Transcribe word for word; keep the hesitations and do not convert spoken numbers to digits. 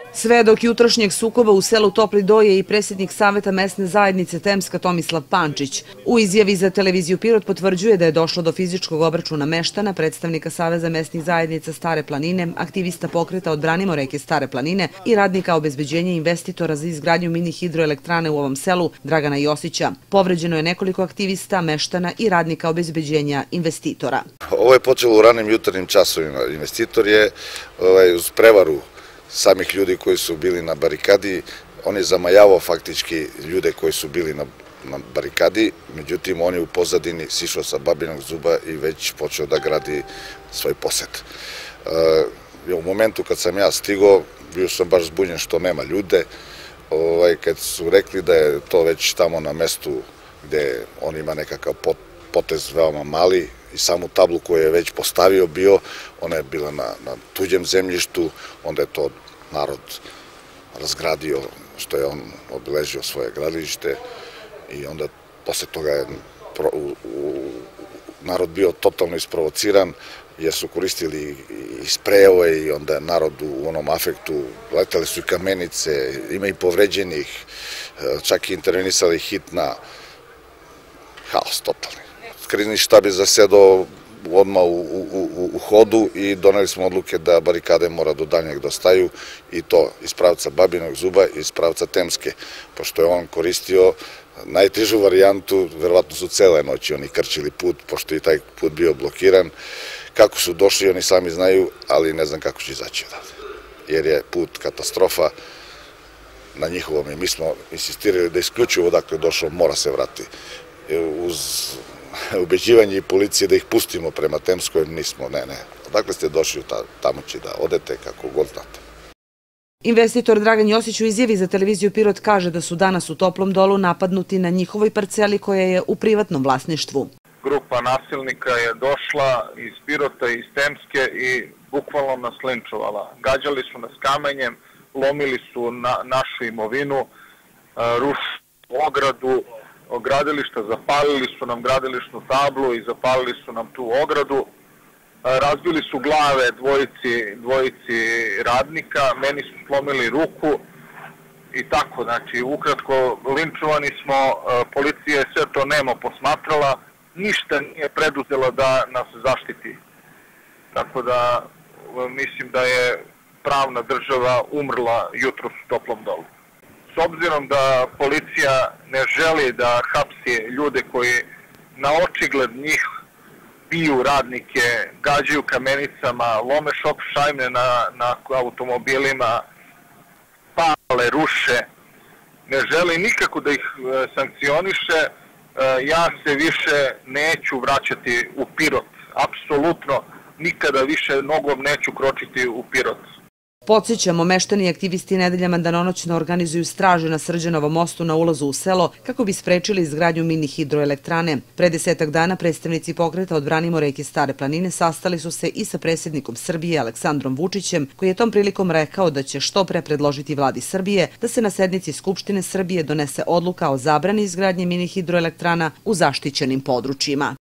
Svedok jutrošnjeg sukoba u selu Topli Do je i predsjednik Saveta mesne zajednice Temska Tomislav Pančić. U izjavi za televiziju Pirot potvrđuje da je došlo do fizičkog obračuna meštana, predstavnika Saveza mesnih zajednica Stare planine, aktivista pokreta Odbranimo reke Stare planine i radnika obezbeđenja investitora za izgradnju mini hidroelektrane u ovom selu Dragana Josića. Povređeno je nekoliko aktivista, meštana i radnika obezbeđenja investitora. Ovo je počelo u ranim jutarnjim časovima. Investitor je uz prevaru samih ljudi koji su bili na barikadi, on je zamajavao faktički ljude koji su bili na, na barikadi, međutim on je u pozadini sišao sa babinog zuba i već počeo da gradi svoj posed. E, u momentu kad sam ja stigao, bio sam baš zbunjen što nema ljude, ovaj, kad su rekli da je to već tamo na mestu gde on ima nekakav pot, potez veoma mali, i samu tablu koju je već postavio bio, ona je bila na, na tuđem zemljištu, onda je to narod razgradio, što je on obeležio svoje gradilište i onda posle toga je pro, u, u, narod bio totalno isprovociran jer su koristili i sprejeve i onda narod u onom afektu, letele su i kamenice, ima i povređenih, čak i intervenisali hitna, haos totalni. Krizni štab je zasedao odmah u, u, u hodu i doneli smo odluke da barikade mora do daljnjeg da staju i to iz pravca Babinog zuba i iz pravca Temske, pošto je on koristio najtežu varijantu, verovatno su cele noći oni krčili put, pošto je taj put bio blokiran. Kako su došli oni sami znaju, ali ne znam kako će izaći odavde, jer je put katastrofa na njihovom i mi smo insistirali da isključivo odakle je došao mora se vrati. Uz ubeđivanje i policije da ih pustimo prema Temskoj, nismo, ne, ne. Odakle ste došli tamo će da odete kako god znate. Investitor Dragan Josić u izjavi za televiziju Pirot kaže da su danas u Toplom Dolu napadnuti na njihovoj parceli koja je u privatnom vlasništvu. Grupa nasilnika je došla iz Pirota i iz Temske i bukvalno nas linčovala. Gađali su nas kamenjem, lomili su na, našu imovinu, rušili ogradu gradilišta, zapalili su nam gradilišnu tablu i zapalili su nam tu ogradu. Razbili su glave dvojici, dvojici radnika, meni su slomili ruku i tako, znači ukratko linčovani smo, policija je sve to nemo posmatrala, ništa nije preduzela da nas zaštiti. Tako da mislim da je pravna država umrla jutros u Toplom Dolu. S obzirom da policija ne želi da hapsi ljude koji na očigled njih biju radnike, gađaju kamenicama, lome šok šajne na, na automobilima, pale, ruše, ne želi nikako da ih sankcioniše, ja se više neću vraćati u Pirot. Apsolutno nikada više nogom neću kročiti u Pirot. Podsjećamo, meštani i aktivisti nedeljama danonoćno organizuju straže na Srđanovom mostu na ulazu u selo kako bi sprečili izgradnju mini hidroelektrane. Pre desetak dana predstavnici pokreta Odbranimo reke Stare planine sastali su se i sa predsjednikom Srbije Aleksandrom Vučićem, koji je tom prilikom rekao da će što pre predložiti vladi Srbije da se na sednici Skupštine Srbije donese odluka o zabrani izgradnje mini hidroelektrana u zaštićenim područjima.